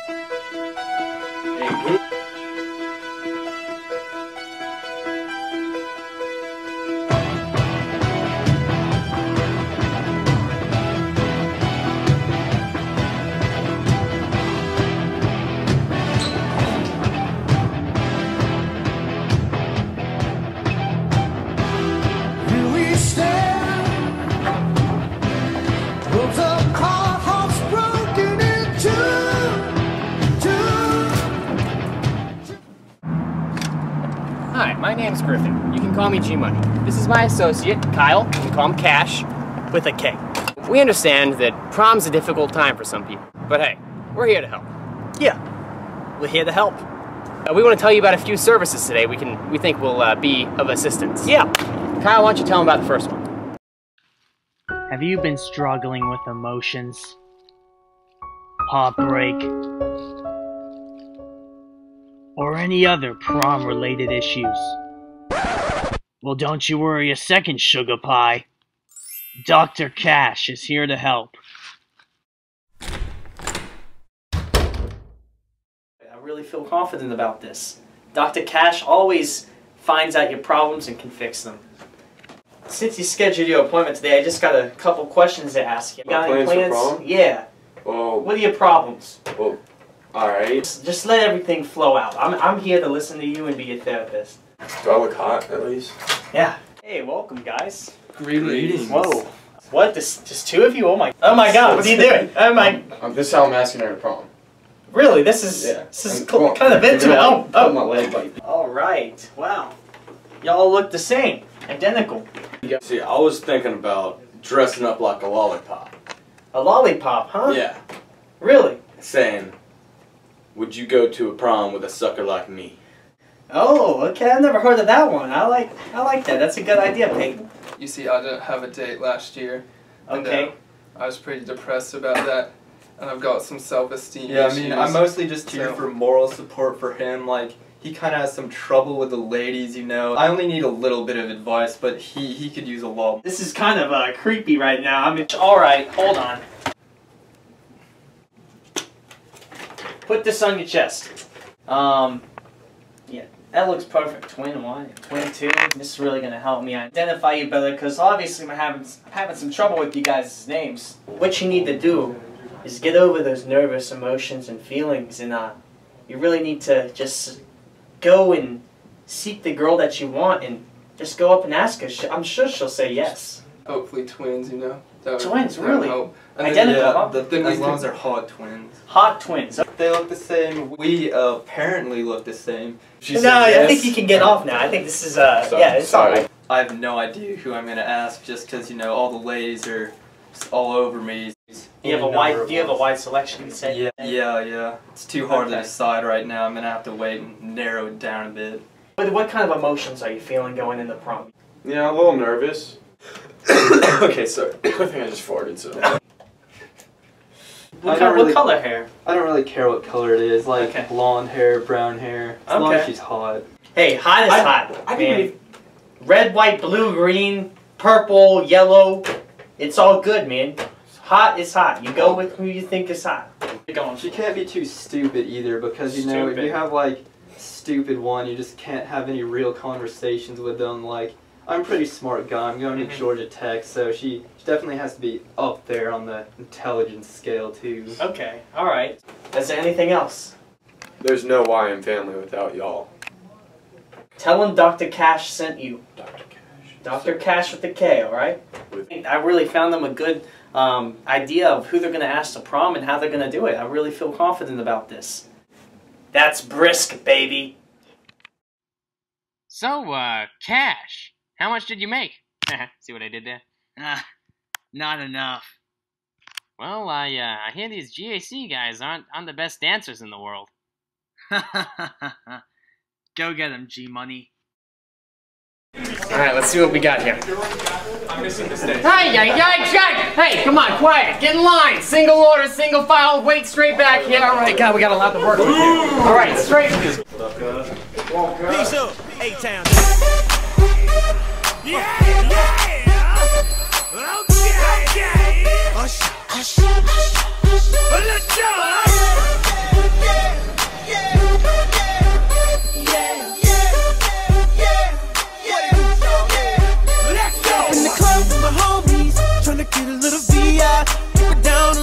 Hi, my name's Griffin. You can call me G-Money. This is my associate, Kyle. You can call him Cash, with a K. We understand that prom's a difficult time for some people, but hey, we're here to help. Yeah, we're here to help. We want to tell you about a few services today we think will be of assistance. Yeah. Kyle, why don't you tell them about the first one? Have you been struggling with emotions? Heartbreak? Or any other prom-related issues? Well, don't you worry a second, sugar pie. Dr. Cash is here to help. I really feel confident about this. Dr. Cash always finds out your problems and can fix them. Since you scheduled your appointment today, I just got a couple questions to ask you. Got any plans? Yeah. Well, what are your problems? Well, alright. Just let everything flow out. I'm here to listen to you and be your therapist. Do I look hot, at least? Yeah. Hey, welcome, guys. Greetings. Whoa. What? Just two of you? Oh my God, what are you doing? Oh my. This is how I'm asking her to prom. Really? This is kind of intimate. Oh. My leg like. Alright. Wow. Y'all look the same. Identical. See, I was thinking about dressing up like a lollipop. A lollipop, huh? Yeah. Really? Saying, would you go to a prom with a sucker like me? Oh, okay. I've never heard of that one. I like that. That's a good idea, Peyton. You see, I didn't have a date last year. Okay. And, I was pretty depressed about that, and I've got some self-esteem Yeah, issues. I mean, I'm mostly just here for moral support for him. Like, he kind of has some trouble with the ladies, you know. I only need a little bit of advice, but he could use a lot. This is kind of creepy right now. I mean, all right, hold on. Put this on your chest. Yeah, that looks perfect. Twin 1, twin 2. This is really gonna help me identify you better, because obviously I'm having some trouble with you guys' names. What you need to do is get over those nervous emotions and feelings, and you really need to just go and seek the girl that you want, and just go up and ask her. I'm sure she'll say yes. Hopefully twins, you know. Twins, really? Identical, huh? The thing as long as they're hot twins. Hot twins. They look the same. We apparently look the same. I think you can get off now. I think this is, yeah, it's alright. I have no idea who I'm going to ask just because, you know, all the ladies are just all over me. Do you have a wide selection, you say? Yeah. It's too hard to decide right now. I'm going to have to wait and narrow it down a bit. What kind of emotions are you feeling going into prom? Yeah, a little nervous. Okay, sorry. I think I just farted, so. What color hair? I don't really care what color it is. Like blonde hair, brown hair. As long as she's hot. Hey, hot is hot, man. Red, white, blue, green, purple, yellow. It's all good, man. Hot is hot. You go with who you think is hot. She can't be too stupid either, because you know if you have like stupid one, you just can't have any real conversations with them. Like, I'm a pretty smart guy. I'm going to Georgia Tech, so she definitely has to be up there on the intelligence scale too. Okay, alright. Is there anything else? There's no YM family without y'all. Tell him Dr. Cash sent you. Dr. Cash. Dr. Cash with the K, alright? I really found them a good idea of who they're going to ask to prom and how they're going to do it. I really feel confident about this. That's brisk, baby. So, Cash, how much did you make? See what I did there? Not enough. Well, I hear these GAC guys aren't the best dancers in the world. Go get him, G-Money. Alright, let's see what we got here. I'm missing the stage. Hey, come on, quiet. Get in line. Single order, single file, wait straight back here. Alright, God, we got a lot to work with here. Alright, straight. Peace up, A-Town. Yeah! Okay. Let's go.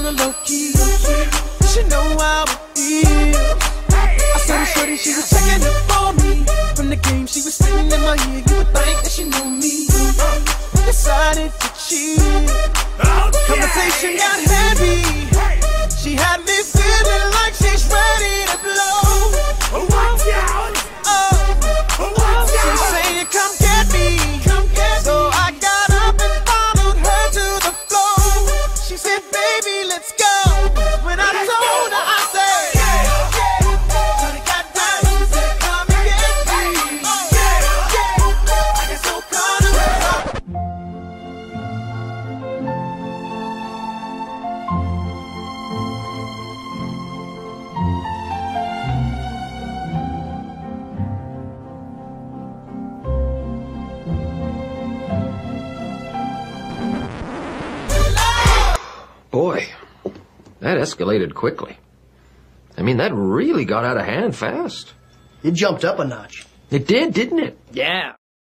a low key. She know how it feels. I saw the shorty, she was checking up on me. From the game, she was spitting in my ear. You would think that she knew me. Decided to cheat. Conversation got heavy. She had me feeling like she's ready to blow. Watch out! She's saying, come get me. So I got up and followed her to the floor. She said, baby, let's go. When I told her, I said, Shorty got down, she said, come and get me. I get so caught up. Boy, that escalated quickly. I mean, that really got out of hand fast. It jumped up a notch. It did, didn't it? Yeah.